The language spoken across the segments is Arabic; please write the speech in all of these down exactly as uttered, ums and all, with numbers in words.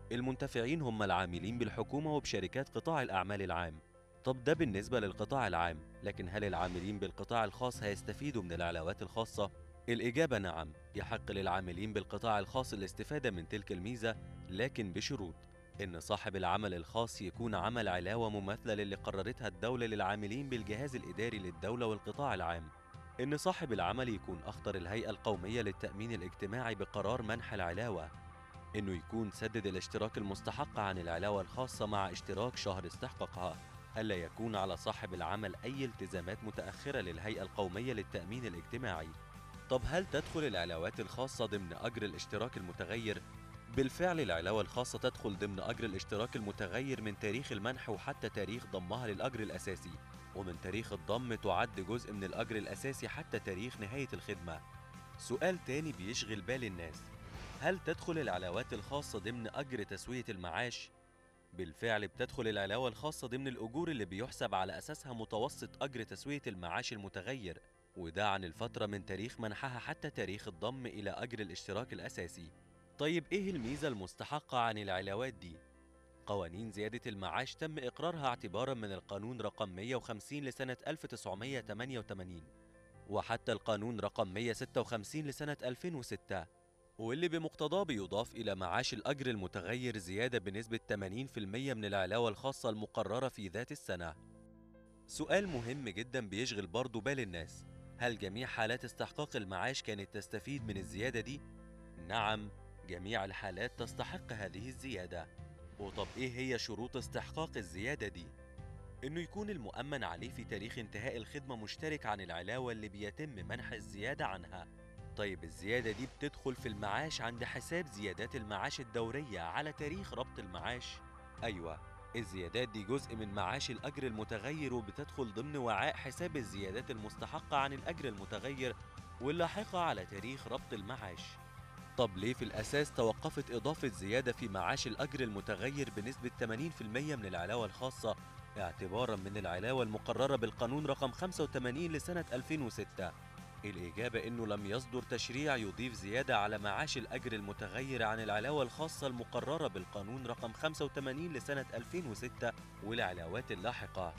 المنتفعين هم العاملين بالحكومة وبشركات قطاع الأعمال العام. طب ده بالنسبة للقطاع العام، لكن هل العاملين بالقطاع الخاص هيستفيدوا من العلاوات الخاصة؟ الإجابة نعم، يحق للعاملين بالقطاع الخاص الاستفادة من تلك الميزة، لكن بشروط إن صاحب العمل الخاص يكون عمل علاوة مماثلة للي قررتها الدولة للعاملين بالجهاز الإداري للدولة والقطاع العام، إن صاحب العمل يكون أخطر الهيئة القومية للتأمين الاجتماعي بقرار منح العلاوة، إنه يكون سدد الاشتراك المستحق عن العلاوة الخاصة مع اشتراك شهر استحقاقها، ألا يكون على صاحب العمل أي التزامات متأخرة للهيئة القومية للتأمين الاجتماعي. طب هل تدخل العلاوات الخاصة ضمن أجر الاشتراك المتغير؟ بالفعل العلاوة الخاصة تدخل ضمن أجر الاشتراك المتغير من تاريخ المنح وحتى تاريخ ضمها للأجر الأساسي، ومن تاريخ الضم تعد جزء من الأجر الأساسي حتى تاريخ نهاية الخدمة. سؤال تاني بيشغل بال الناس، هل تدخل العلاوات الخاصة ضمن أجر تسوية المعاش؟ بالفعل بتدخل العلاوة الخاصة ضمن الأجور اللي بيحسب على أساسها متوسط أجر تسوية المعاش المتغير، وده عن الفترة من تاريخ منحها حتى تاريخ الضم إلى أجر الاشتراك الأساسي. طيب إيه الميزة المستحقة عن العلاوات دي؟ قوانين زيادة المعاش تم إقرارها اعتباراً من القانون رقم مئة وخمسين لسنة ألف وتسعمئة وثمانية وثمانين وحتى القانون رقم مئة وستة وخمسين لسنة ألفين وستة، واللي بمقتضاه بيضاف إلى معاش الأجر المتغير زيادة بنسبة ثمانين بالمئة من العلاوة الخاصة المقررة في ذات السنة. سؤال مهم جدا بيشغل برضه بال الناس، هل جميع حالات استحقاق المعاش كانت تستفيد من الزيادة دي؟ نعم، جميع الحالات تستحق هذه الزيادة. وطب إيه هي شروط استحقاق الزيادة دي؟ إنه يكون المؤمن عليه في تاريخ انتهاء الخدمة مشترك عن العلاوة اللي بيتم منح الزيادة عنها. طيب الزيادة دي بتدخل في المعاش عند حساب زيادات المعاش الدورية على تاريخ ربط المعاش؟ أيوة، الزيادات دي جزء من معاش الأجر المتغير وبتدخل ضمن وعاء حساب الزيادات المستحقة عن الأجر المتغير واللاحقة على تاريخ ربط المعاش. طب ليه في الأساس توقفت إضافة زيادة في معاش الأجر المتغير بنسبة ثمانين بالمئة من العلاوة الخاصة اعتباراً من العلاوة المقررة بالقانون رقم خمسة وثمانين لسنة ألفين وستة؟ الإجابة إنه لم يصدر تشريع يضيف زيادة على معاش الأجر المتغير عن العلاوة الخاصة المقررة بالقانون رقم خمسة وثمانين لسنة ألفين وستة والعلاوات اللاحقة.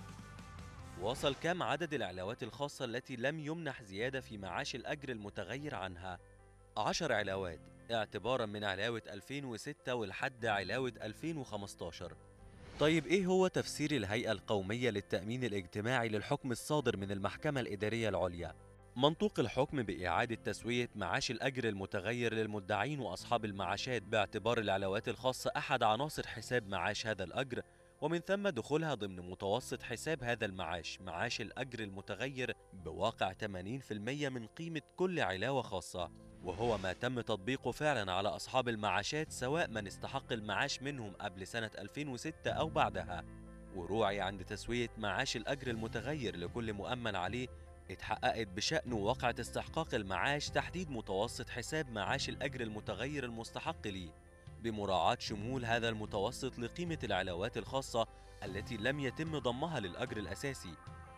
وصل كم عدد العلاوات الخاصة التي لم يمنح زيادة في معاش الأجر المتغير عنها؟ عشر علاوات اعتبارا من علاوة ألفين وستة ولحد علاوة ألفين وخمستاشر. طيب إيه هو تفسير الهيئة القومية للتأمين الاجتماعي للحكم الصادر من المحكمة الإدارية العليا؟ منطوق الحكم بإعادة تسوية معاش الأجر المتغير للمدعين وأصحاب المعاشات باعتبار العلاوات الخاصة أحد عناصر حساب معاش هذا الأجر، ومن ثم دخولها ضمن متوسط حساب هذا المعاش معاش الأجر المتغير بواقع ثمانين بالمئة من قيمة كل علاوة خاصة، وهو ما تم تطبيقه فعلا على أصحاب المعاشات سواء من استحق المعاش منهم قبل سنة ألفين وستة أو بعدها. وروعي عند تسوية معاش الأجر المتغير لكل مؤمن عليه اتحققت بشأن واقعة استحقاق المعاش تحديد متوسط حساب معاش الأجر المتغير المستحق ليه، بمراعاة شمول هذا المتوسط لقيمة العلاوات الخاصة التي لم يتم ضمها للأجر الأساسي،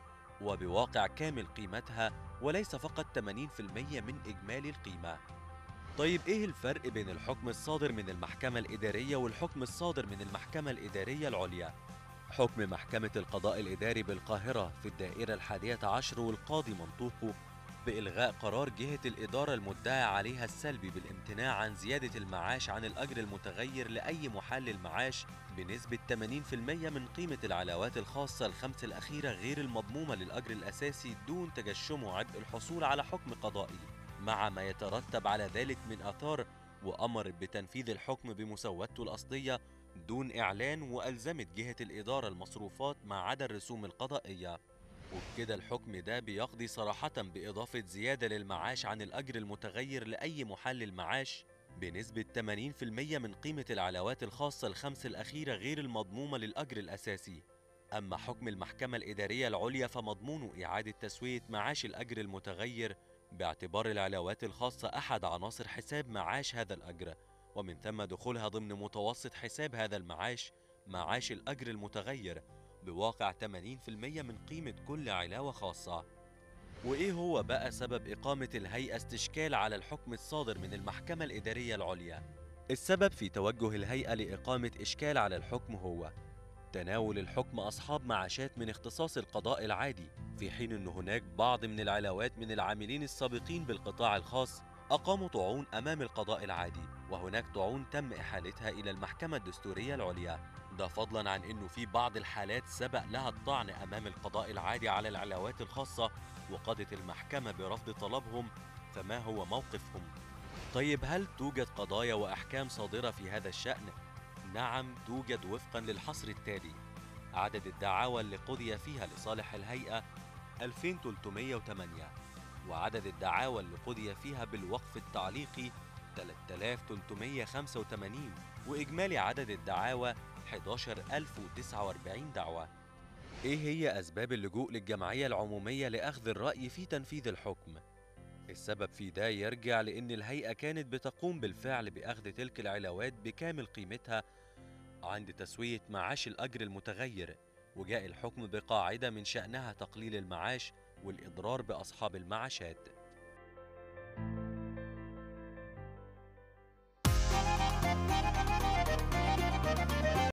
وبواقع كامل قيمتها وليس فقط ثمانين بالمئة من إجمالي القيمة. طيب إيه الفرق بين الحكم الصادر من المحكمة الإدارية والحكم الصادر من المحكمة الإدارية العليا؟ حكم محكمة القضاء الإداري بالقاهرة في الدائرة الحادية عشر والقاضي منطوقه بإلغاء قرار جهة الإدارة المدعى عليها السلبي بالامتناع عن زيادة المعاش عن الأجر المتغير لأي محلل معاش بنسبة ثمانين بالمئة من قيمة العلاوات الخاصة الخمس الأخيرة غير المضمومة للأجر الأساسي دون تجشمه عبء الحصول على حكم قضائي مع ما يترتب على ذلك من آثار، وأمرت بتنفيذ الحكم بمسودته الأصلية دون إعلان، وألزمت جهة الإدارة المصروفات ما عدا الرسوم القضائية. وبكده الحكم ده بيقضي صراحة بإضافة زيادة للمعاش عن الأجر المتغير لأي محلل معاش بنسبة ثمانين بالمئة من قيمة العلاوات الخاصة الخمس الأخيرة غير المضمومة للأجر الأساسي. أما حكم المحكمة الإدارية العليا فمضمونه إعادة تسوية معاش الأجر المتغير باعتبار العلاوات الخاصة أحد عناصر حساب معاش هذا الأجر، ومن ثم دخولها ضمن متوسط حساب هذا المعاش معاش الأجر المتغير بواقع ثمانين بالمئة من قيمة كل علاوة خاصة. وإيه هو بقى سبب إقامة الهيئة استشكال على الحكم الصادر من المحكمة الإدارية العليا؟ السبب في توجه الهيئة لإقامة إشكال على الحكم هو تناول الحكم أصحاب معاشات من اختصاص القضاء العادي، في حين أن هناك بعض من العلاوات من العاملين السابقين بالقطاع الخاص أقاموا طعون أمام القضاء العادي، وهناك طعون تم إحالتها إلى المحكمة الدستورية العليا. ده فضلا عن أنه في بعض الحالات سبق لها الطعن أمام القضاء العادي على العلاوات الخاصة وقضت المحكمة برفض طلبهم. فما هو موقفهم؟ طيب هل توجد قضايا وأحكام صادرة في هذا الشأن؟ نعم توجد وفقا للحصر التالي: عدد الدعاوى اللي قضي فيها لصالح الهيئة ألفين وثلاثمائة وثمانية، وعدد الدعاوى اللي قضي فيها بالوقف التعليقي ثلاثة آلاف وثلاثمائة وخمسة وثمانين، وإجمالي عدد الدعاوى أحد عشر ألف وتسعة وأربعين دعوى. إيه هي أسباب اللجوء للجمعية العمومية لأخذ الرأي في تنفيذ الحكم؟ السبب في ده يرجع لأن الهيئة كانت بتقوم بالفعل بأخذ تلك العلاوات بكامل قيمتها عند تسوية معاش الأجر المتغير، وجاء الحكم بقاعدة من شأنها تقليل المعاش والإضرار بأصحاب المعاشات.